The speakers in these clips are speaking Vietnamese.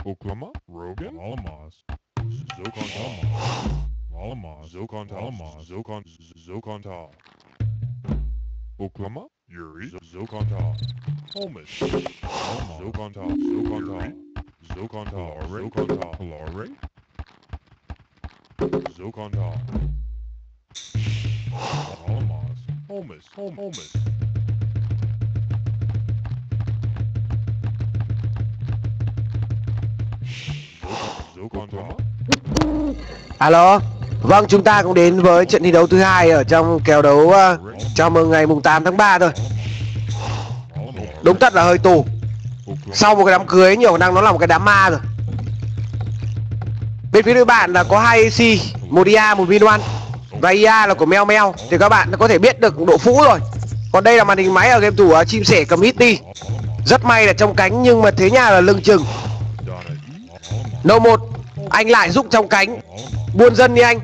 Oklama, Rogan, Alamaz, Zokontal, Alamaz, Zokontal, Zokon, Zokontal, Oklama, Yuri, Zokontal, Holmes, Alamaz, Zokontal, Zokontal, Zokontal, Zokontal, Lare, Zokontal, Alamaz, Holmes, Holmes. Alo, vâng, chúng ta cũng đến với trận thi đấu thứ hai ở trong kèo đấu chào mừng ngày mùng 8 tháng 3 thôi. Đúng thật là hơi tù. Sau một cái đám cưới nhiều khả năng nó là một cái đám ma rồi. Bên phía đối bạn là có 2 AC, một IA, một Vin One. Và IA là của Meo Meo. Thì các bạn có thể biết được độ phũ rồi. Còn đây là màn hình máy ở game thủ chim sẻ cầm Hitty. Rất may là trong cánh nhưng mà thế nhà là lưng chừng. No 1, anh lại giúp trong cánh. Buôn dân đi anh.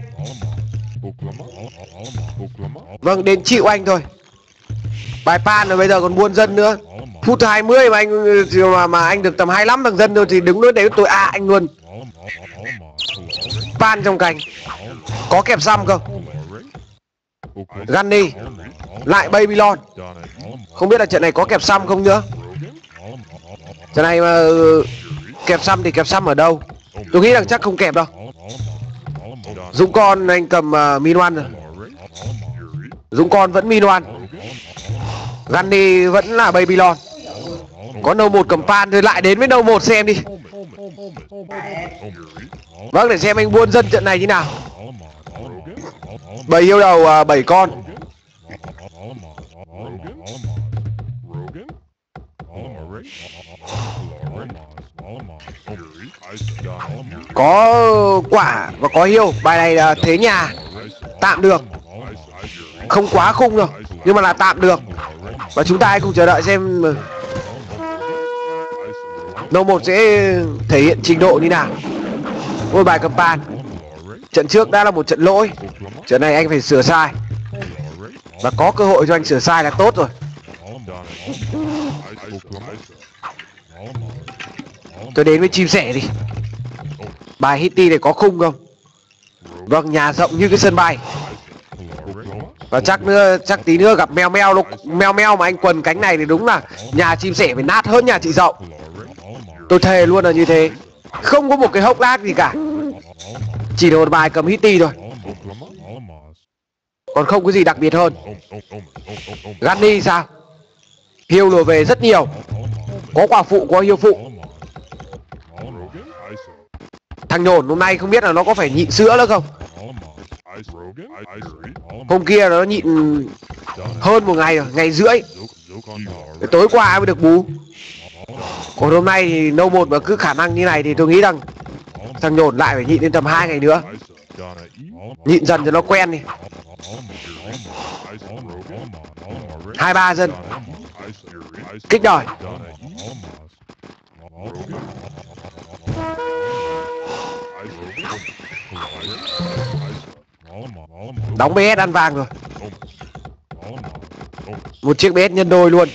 Vâng, đến chịu anh thôi. Bài pan rồi bây giờ còn buôn dân nữa. Phút 20 mà anh được tầm 25 thằng dân thôi thì đứng nữa đấy tôi anh luôn. Pan trong cánh. Có kẹp xăm không? Gunny. Lại Babylon. Không biết là trận này có kẹp xăm không nữa. Trận này mà kẹp xăm thì kẹp xăm ở đâu? Tôi nghĩ rằng chắc không kẹp đâu. Dũng con anh cầm Min One rồi. Dũng con vẫn Min One. Gunny vẫn là Babylon. Có No 1 cầm pan thì lại đến với No 1 xem đi. Vâng, để xem anh buôn dân trận này như nào. 7 yêu đầu 7 con. Có quả và có hiêu. Bài này là thế nhà. Tạm được. Không quá khung đâu, nhưng mà là tạm được. Và chúng ta hãy cùng chờ đợi xem No 1 sẽ thể hiện trình độ như nào. Ngôi bài cầm pan. Trận trước đã là một trận lỗi. Trận này anh phải sửa sai. Và có cơ hội cho anh sửa sai là tốt rồi. Tôi đến với chim sẻ đi. Bài Hitty này có khung không? Vâng, nhà rộng như cái sân bay. Và chắc tí nữa gặp Meo Meo. Meo Meo mà anh quần cánh này thì đúng là nhà chim sẻ phải nát hơn nhà chị rộng. Tôi thề luôn là như thế. Không có một cái hốc lác gì cả. Chỉ là một bài cầm Hitty thôi. Còn không có gì đặc biệt hơn. Gunny sao? Hiêu lùa về rất nhiều. Có quả phụ, có hiêu phụ. Thằng Nhổn hôm nay không biết là nó có phải nhịn sữa nữa không. Hôm kia nó nhịn hơn một ngày rồi, ngày rưỡi. Tối qua mới được bú. Còn hôm nay thì No 1 mà cứ khả năng như này thì tôi nghĩ rằng thằng Nhổn lại phải nhịn đến tầm 2 ngày nữa. Nhịn dần cho nó quen đi. 2-3 dân. Kích đời. Đóng BS ăn vàng rồi. Một chiếc BS nhân đôi luôn.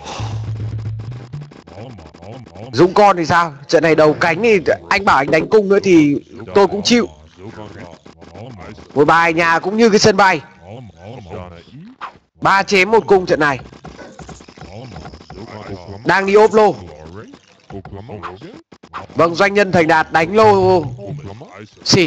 Dũng con thì sao? Trận này đầu cánh thì anh bảo anh đánh cung nữa thì tôi cũng chịu. Một bài nhà cũng như cái sân bay. 3 chém 1 cung trận này. Đang đi ốp lô. Vâng, doanh nhân thành đạt đánh lô xịt.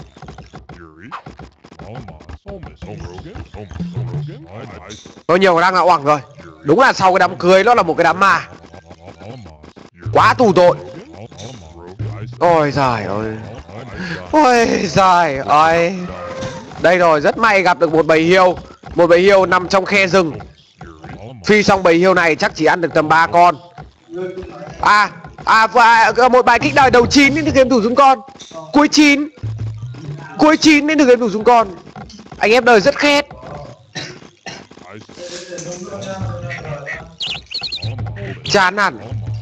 Có nhiều đang là oảng rồi. Đúng là sau cái đám cưới nó là một cái đám ma. Quá tù tội. Ôi giời ơi. Ôi giời ơi. Đây rồi, rất may gặp được một bầy hiêu. Một bầy hiêu nằm trong khe rừng. Phi xong bầy hiêu này chắc chỉ ăn được tầm 3 con. Một bài kích đời đầu 9 đến từ game thủ Dũng con. Cuối 9. Cuối 9 đến từ game thủ Dũng con. Anh em đời rất khét. Chán hẳn.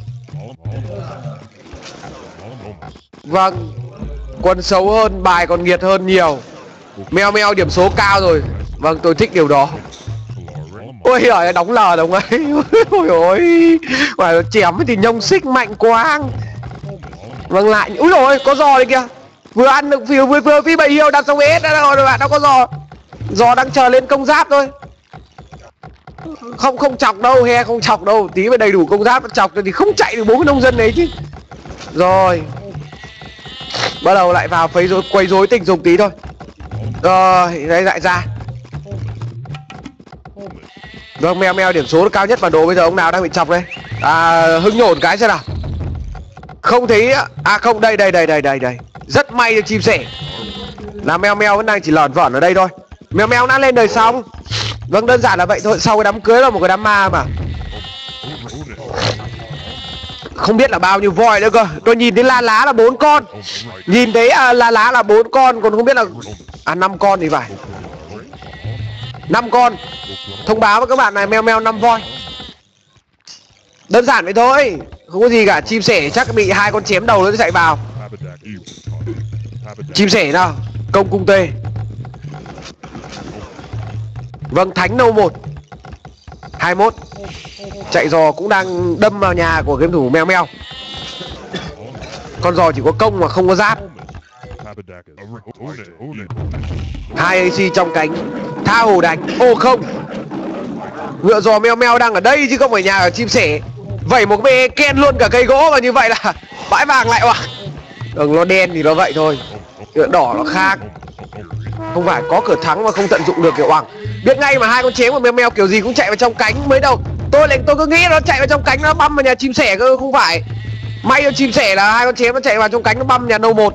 Vâng, quân xấu hơn, bài còn nghiệt hơn nhiều. Meo Meo điểm số cao rồi. Vâng, tôi thích điều đó. Ôi giời, đóng lờ đồng ấy. Ôi ôi, chém thì nhông xích mạnh quá. Vâng lại. Úi rồi có giò đây kìa. Vừa ăn được vừa phi bầy yêu đặt xong hết rồi bạn, nó có giò. Giò đang chờ lên công giáp thôi. Không chọc đâu, he không chọc đâu, tí mà đầy đủ công giáp chọc thì không chạy được 4 cái nông dân đấy chứ. Rồi. Bắt đầu lại vào quấy rối tình dục tí thôi. Rồi, đây lại ra. Vâng, mèo điểm số cao nhất bản đồ bây giờ ông nào đang bị chọc đây? Hưng nhổn cái xem nào. Không thấy, không, đây. Rất may cho chim sẻ. Là mèo vẫn đang chỉ lởn vởn ở đây thôi. Mèo đã lên đời xong. Vâng, đơn giản là vậy thôi, sau cái đám cưới là một cái đám ma mà. Không biết là bao nhiêu voi nữa cơ. Tôi nhìn thấy la lá là 4 con. Nhìn thấy la lá là 4 con, còn không biết là 5 con thì phải. 5 con. Thông báo với các bạn này, mèo 5 voi. Đơn giản vậy thôi, không có gì cả. Chim sẻ chắc bị 2 con chém đầu nó chạy vào. Chim sẻ nào, công cung tê. Vâng, thánh nâu 1 21. Chạy giò cũng đang đâm vào nhà của game thủ mèo. Con giò chỉ có công mà không có giáp. 2 AC trong cánh. Tha hồ đánh. Ô không, ngựa giò mèo đang ở đây chứ không phải nhà ở chim sẻ. Vẩy một bê ken luôn cả cây gỗ, và như vậy là bãi vàng lại oà. Nó đen thì nó vậy thôi, ngựa đỏ nó khác. Không phải có cửa thắng mà không tận dụng được kiểu oằng. Biết ngay mà 2 con chém của mèo kiểu gì cũng chạy vào trong cánh mới đâu. Tôi cứ nghĩ nó chạy vào trong cánh nó băm vào nhà chim sẻ cơ, không phải. May cho chim sẻ là 2 con chém nó chạy vào trong cánh nó băm nhà nâu 1.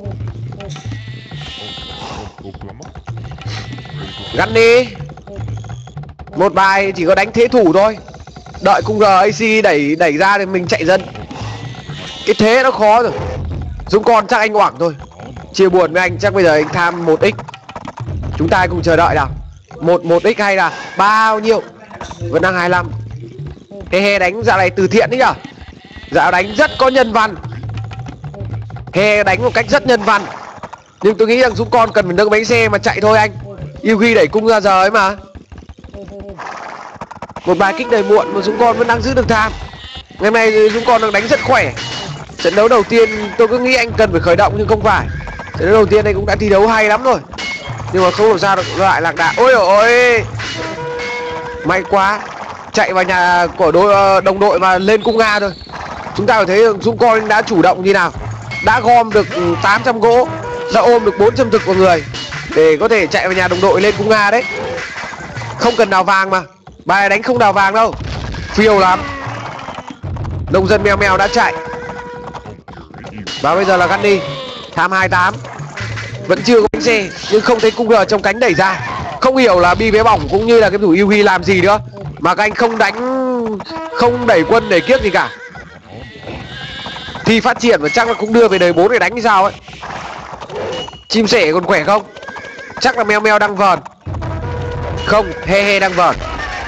Gắn đi. Một bài chỉ có đánh thế thủ thôi. Đợi cung RAC đẩy ra thì mình chạy dân. Cái thế nó khó rồi. Dũng con chắc anh oảng thôi. Chia buồn với anh, chắc bây giờ anh tham 1x. Chúng ta cùng chờ đợi nào. 1x hay là bao nhiêu? Vẫn đang 25. He đánh dạo này từ thiện đấy nhở. Dạo đánh rất có nhân văn. He đánh một cách rất nhân văn. Nhưng tôi nghĩ rằng Dũng con cần phải nâng bánh xe mà chạy thôi anh. Yugi đẩy cung ra giờ ấy mà. Một bài kích đầy muộn mà Dũng con vẫn đang giữ được tham. Ngày hôm nay Dũng con đang đánh rất khỏe. Trận đấu đầu tiên tôi cứ nghĩ anh cần phải khởi động nhưng không phải. Trận đấu đầu tiên anh cũng đã thi đấu hay lắm rồi. Nhưng mà không làm sao được lại lạc đà. Ôi ôi, may quá. Chạy vào nhà của đồng đội mà lên cung Nga thôi. Chúng ta có thấy Dũng con đã chủ động như nào. Đã gom được 800 gỗ, đã ôm được 400 thực vào người để có thể chạy vào nhà đồng đội lên cung Nga đấy. Không cần đào vàng mà. Bài này đánh không đào vàng đâu. Phiêu lắm. Nông dân mèo đã chạy. Và bây giờ là gắn đi. Tham 28. Vẫn chưa có bánh xe, nhưng không thấy cung R trong cánh đẩy ra. Không hiểu là Bi bé bỏng cũng như là cái thủ Yugi làm gì nữa mà các anh không đánh, không đẩy quân đẩy kiếp gì cả. Thì phát triển và chắc là cũng đưa về đời 4 để đánh như sao ấy. Chim sẻ còn khỏe không? Chắc là mèo đang vờn. Không, he đang vờn.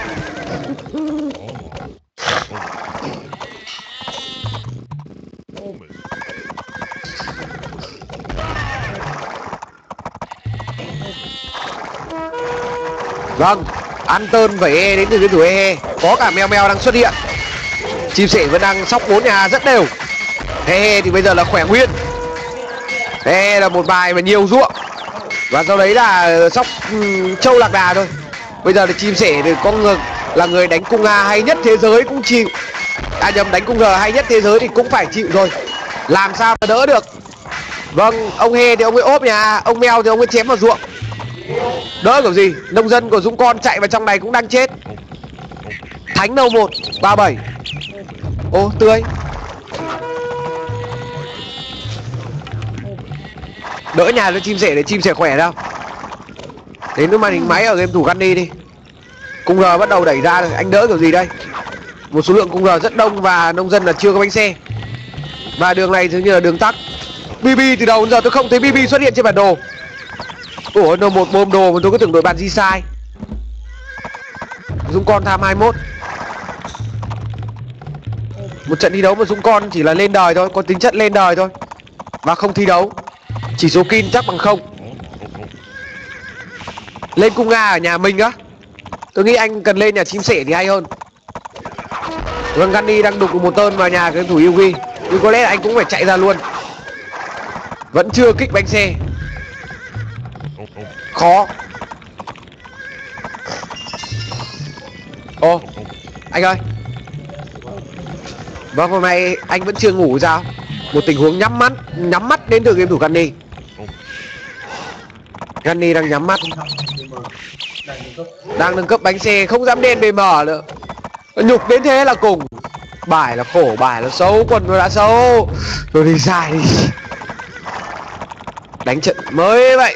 Vâng, ăn tơn vẩy e đến từ cái thủ he. Có cả mèo đang xuất hiện. Chim sẻ vẫn đang sóc 4 nhà rất đều. He thì bây giờ là khỏe nguyên. He là một bài mà nhiều ruộng. Và sau đấy là sóc châu lạc đà thôi. Bây giờ là chim sẻ thì có là người đánh cung A hay nhất thế giới cũng chịu. Đánh cung R hay nhất thế giới thì cũng phải chịu thôi. Làm sao mà đỡ được. Vâng, ông he thì ông ấy ốp nhà, ông mèo thì ông ấy chém vào ruộng. Đỡ kiểu gì. Nông dân của Dũng con chạy vào trong này cũng đang chết. Thánh nâu 1 37. Ô tươi. Đỡ nhà cho chim sẻ để chim sẻ khỏe đâu. Đến với màn hình máy ở game thủ Gunny đi. Cung R bắt đầu đẩy ra rồi. Anh đỡ kiểu gì đây. Một số lượng cung R rất đông và nông dân là chưa có bánh xe. Và đường này dường như là đường tắc. BB từ đầu đến giờ tôi không thấy BB xuất hiện trên bản đồ. Ủa, N1 bom đồ mà tôi cứ tưởng đội bạn gì sai. Dũng con tham 21. Một trận thi đấu mà Dũng con chỉ là lên đời thôi, có tính chất lên đời thôi. Và không thi đấu. Chỉ số kill chắc bằng 0. Lên cung Nga ở nhà mình á. Tôi nghĩ anh cần lên nhà chim sẻ thì hay hơn. Vâng, Gunny đang đục một tơn vào nhà cái thủ Yugi. Nhưng có lẽ là anh cũng phải chạy ra luôn. Vẫn chưa kích bánh xe. Khó. Ô, anh ơi. Vâng, hôm nay anh vẫn chưa ngủ sao? Một tình huống nhắm mắt đến từ game thủ Gunny. Gunny đang nhắm mắt. Đang nâng cấp bánh xe, không dám đen BM nữa. Nhục đến thế là cùng. Bài là khổ, bài là xấu, quần nó đã xấu. Rồi đi dài đi. Đánh trận mới vậy.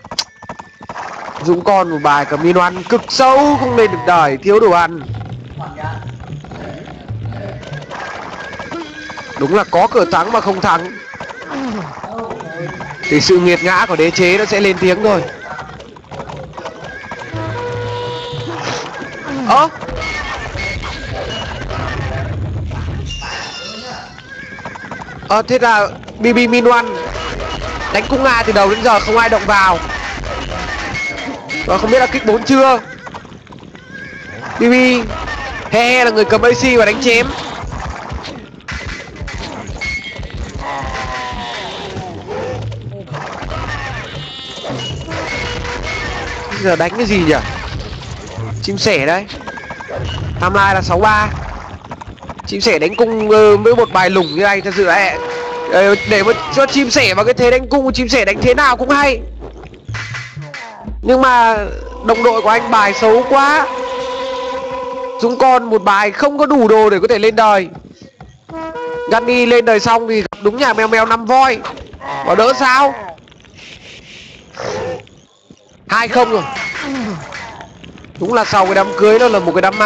Dũng con một bài cầm min oan cực sâu, không lên được đời, thiếu đồ ăn. Đúng là có cửa thắng mà không thắng. Thì sự nghiệt ngã của đế chế nó sẽ lên tiếng thôi. Thế là BB min oan đánh cung Nga từ đầu đến giờ không ai động vào. Và không biết là kích 4 chưa. BB he là người cầm AC và đánh chém. Bây giờ đánh cái gì nhỉ? Chim sẻ đấy. Timeline là 63. Chim sẻ đánh cung với một bài lủng như này thật sự là để mà cho chim sẻ vào cái thế đánh cung, chim sẻ đánh thế nào cũng hay. Nhưng mà đồng đội của anh bài xấu quá. Dũng con một bài không có đủ đồ để có thể lên đời. Gunny lên đời xong thì gặp đúng nhà mèo mèo 5 voi. Bảo đỡ sao. 2-0 rồi. Đúng là sau cái đám cưới đó là một cái đám